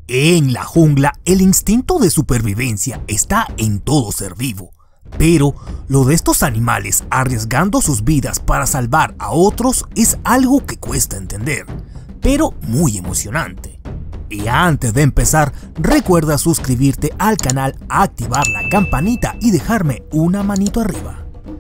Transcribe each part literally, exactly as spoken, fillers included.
En la jungla, el instinto de supervivencia está en todo ser vivo, pero lo de estos animales arriesgando sus vidas para salvar a otros es algo que cuesta entender, pero muy emocionante. Y antes de empezar, recuerda suscribirte al canal, activar la campanita y dejarme una manito arriba.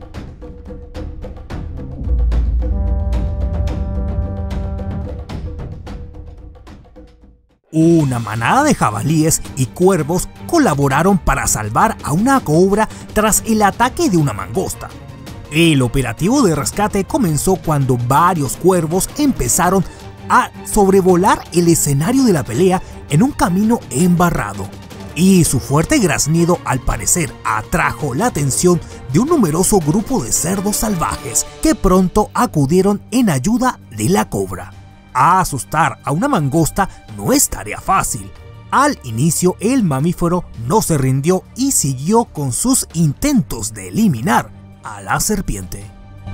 Una manada de jabalíes y cuervos colaboraron para salvar a una cobra tras el ataque de una mangosta. El operativo de rescate comenzó cuando varios cuervos empezaron a sobrevolar el escenario de la pelea en un camino embarrado, y su fuerte graznido al parecer atrajo la atención de un numeroso grupo de cerdos salvajes que pronto acudieron en ayuda de la cobra. Asustar a una mangosta no es tarea fácil. Al inicio el mamífero no se rindió y siguió con sus intentos de eliminar a la serpiente.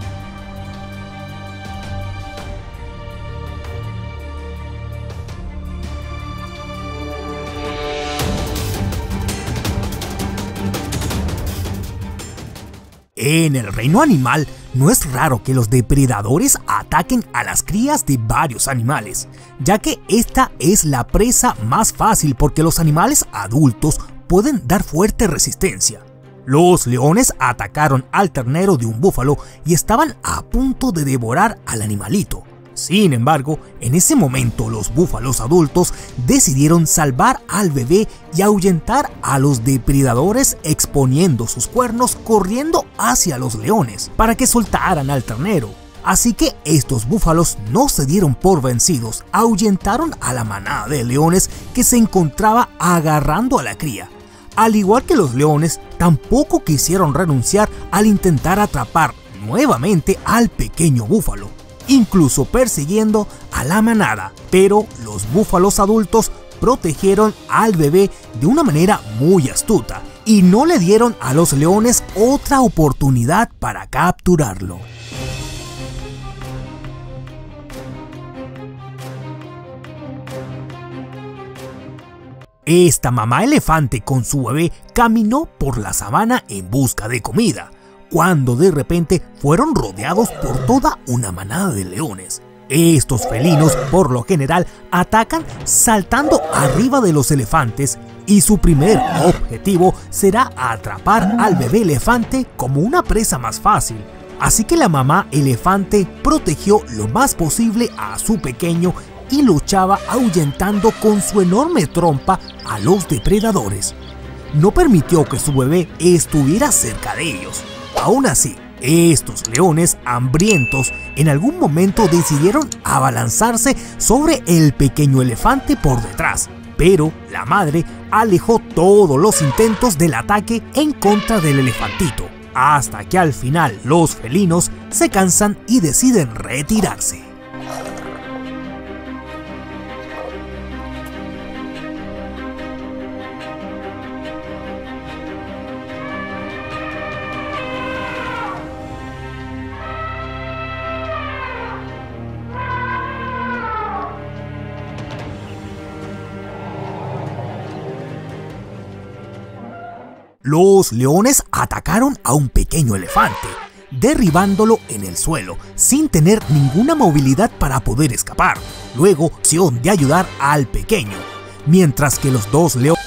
En el reino animal, no es raro que los depredadores ataquen a las crías de varios animales, ya que esta es la presa más fácil porque los animales adultos pueden dar fuerte resistencia. Los leones atacaron al ternero de un búfalo y estaban a punto de devorar al animalito. Sin embargo, en ese momento los búfalos adultos decidieron salvar al bebé y ahuyentar a los depredadores exponiendo sus cuernos corriendo hacia los leones para que soltaran al ternero. Así que estos búfalos no se dieron por vencidos, ahuyentaron a la manada de leones que se encontraba agarrando a la cría. Al igual que los leones, tampoco quisieron renunciar al intentar atrapar nuevamente al pequeño búfalo, incluso persiguiendo a la manada, pero los búfalos adultos protegieron al bebé de una manera muy astuta y no le dieron a los leones otra oportunidad para capturarlo. Esta mamá elefante con su bebé caminó por la sabana en busca de comida, cuando de repente fueron rodeados por toda una manada de leones. Estos felinos por lo general atacan saltando arriba de los elefantes y su primer objetivo será atrapar al bebé elefante como una presa más fácil. Así que la mamá elefante protegió lo más posible a su pequeño y luchaba ahuyentando con su enorme trompa a los depredadores. No permitió que su bebé estuviera cerca de ellos. Aún así, estos leones hambrientos en algún momento decidieron abalanzarse sobre el pequeño elefante por detrás, pero la madre alejó todos los intentos del ataque en contra del elefantito, hasta que al final los felinos se cansan y deciden retirarse. Los leones atacaron a un pequeño elefante, derribándolo en el suelo sin tener ninguna movilidad para poder escapar. Luego, opción de ayudar al pequeño, mientras que los dos leones...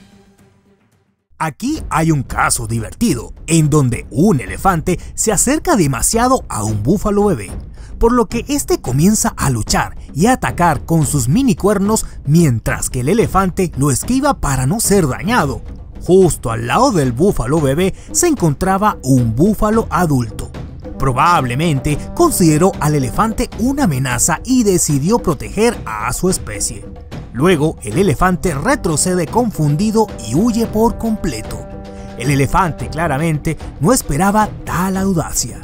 Aquí hay un caso divertido, en donde un elefante se acerca demasiado a un búfalo bebé, por lo que este comienza a luchar y a atacar con sus mini cuernos, mientras que el elefante lo esquiva para no ser dañado. Justo al lado del búfalo bebé se encontraba un búfalo adulto. Probablemente consideró al elefante una amenaza y decidió proteger a su especie. Luego el elefante retrocede confundido y huye por completo. El elefante claramente no esperaba tal audacia.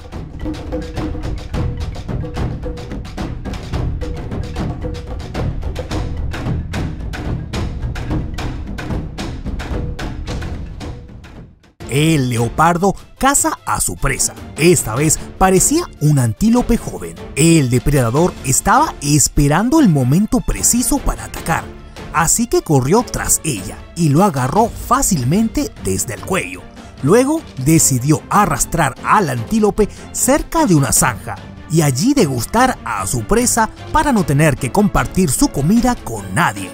El leopardo caza a su presa. Esta vez parecía un antílope joven. El depredador estaba esperando el momento preciso para atacar, así que corrió tras ella y lo agarró fácilmente desde el cuello. Luego decidió arrastrar al antílope cerca de una zanja y allí degustar a su presa para no tener que compartir su comida con nadie.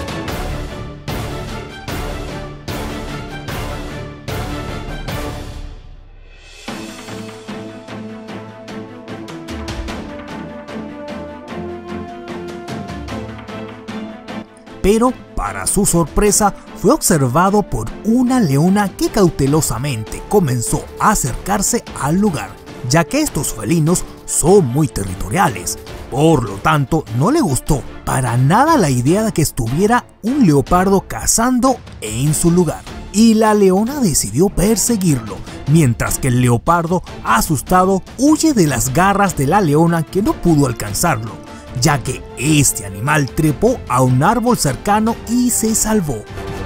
Pero, para su sorpresa, fue observado por una leona que cautelosamente comenzó a acercarse al lugar, ya que estos felinos son muy territoriales. Por lo tanto, no le gustó para nada la idea de que estuviera un leopardo cazando en su lugar. Y la leona decidió perseguirlo, mientras que el leopardo, asustado, huye de las garras de la leona que no pudo alcanzarlo, ya que este animal trepó a un árbol cercano y se salvó.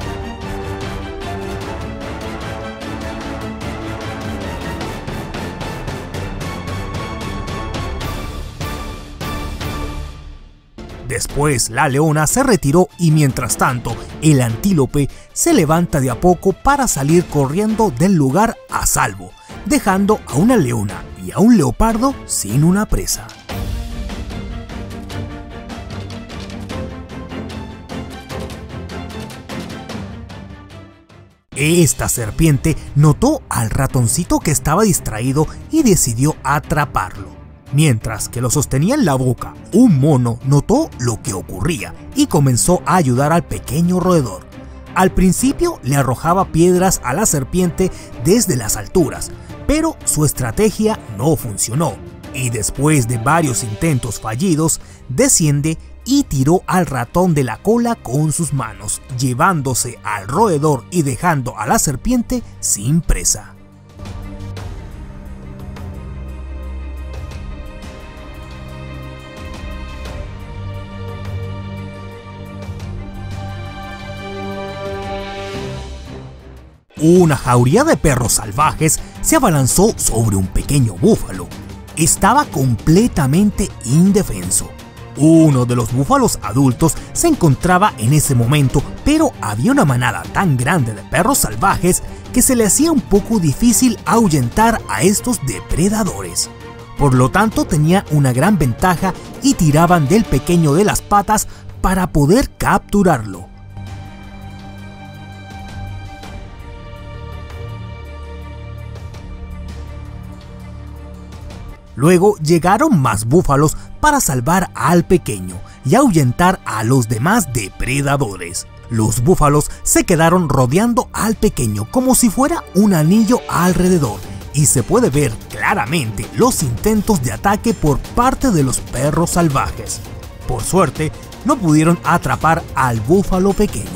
Después la leona se retiró y mientras tanto el antílope se levanta de a poco para salir corriendo del lugar a salvo, dejando a una leona y a un leopardo sin una presa. Esta serpiente notó al ratoncito que estaba distraído y decidió atraparlo. Mientras que lo sostenía en la boca, un mono notó lo que ocurría y comenzó a ayudar al pequeño roedor. Al principio le arrojaba piedras a la serpiente desde las alturas, pero su estrategia no funcionó y después de varios intentos fallidos, desciende y tiró al ratón de la cola con sus manos, llevándose al roedor y dejando a la serpiente sin presa. Una jauría de perros salvajes se abalanzó sobre un pequeño búfalo. Estaba completamente indefenso. Uno de los búfalos adultos se encontraba en ese momento, pero había una manada tan grande de perros salvajes que se le hacía un poco difícil ahuyentar a estos depredadores. Por lo tanto, tenía una gran ventaja y tiraban del pequeño de las patas para poder capturarlo. Luego llegaron más búfalos para salvar al pequeño y ahuyentar a los demás depredadores. Los búfalos se quedaron rodeando al pequeño como si fuera un anillo alrededor y se puede ver claramente los intentos de ataque por parte de los perros salvajes. Por suerte, no pudieron atrapar al búfalo pequeño.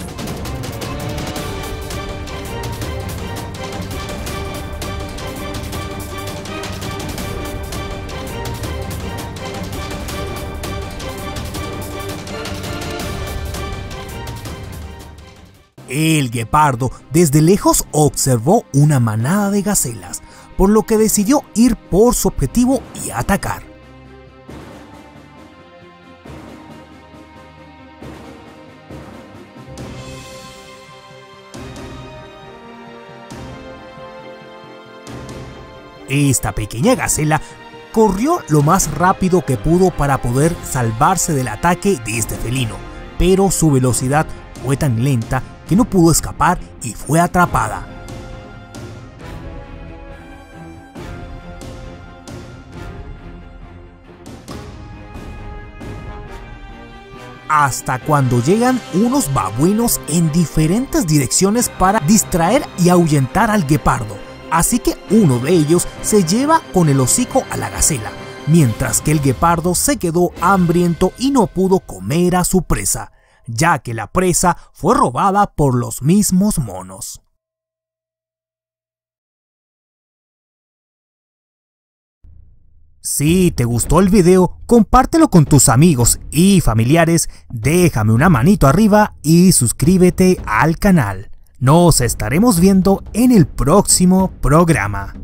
El guepardo desde lejos observó una manada de gacelas, por lo que decidió ir por su objetivo y atacar. Esta pequeña gacela corrió lo más rápido que pudo para poder salvarse del ataque de este felino, pero su velocidad fue tan lenta que no pudo escapar y fue atrapada. Hasta cuando llegan unos babuinos en diferentes direcciones para distraer y ahuyentar al guepardo, así que uno de ellos se lleva con el hocico a la gacela, mientras que el guepardo se quedó hambriento y no pudo comer a su presa, ya que la presa fue robada por los mismos monos. Si te gustó el video, compártelo con tus amigos y familiares, déjame una manito arriba y suscríbete al canal. Nos estaremos viendo en el próximo programa.